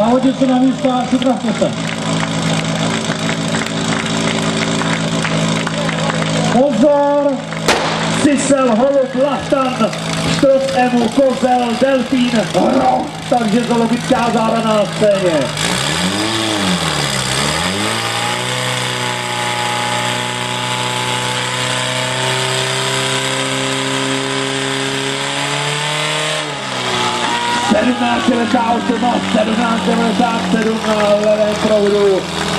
Závodníci na místa, připravte se. Pozor! Sisel, holub, lachtan, štros emu, kozel, delfín, hroch, takže zoologická záda na scéně. Sedmnáct 98 a 17,97 na levém proudu.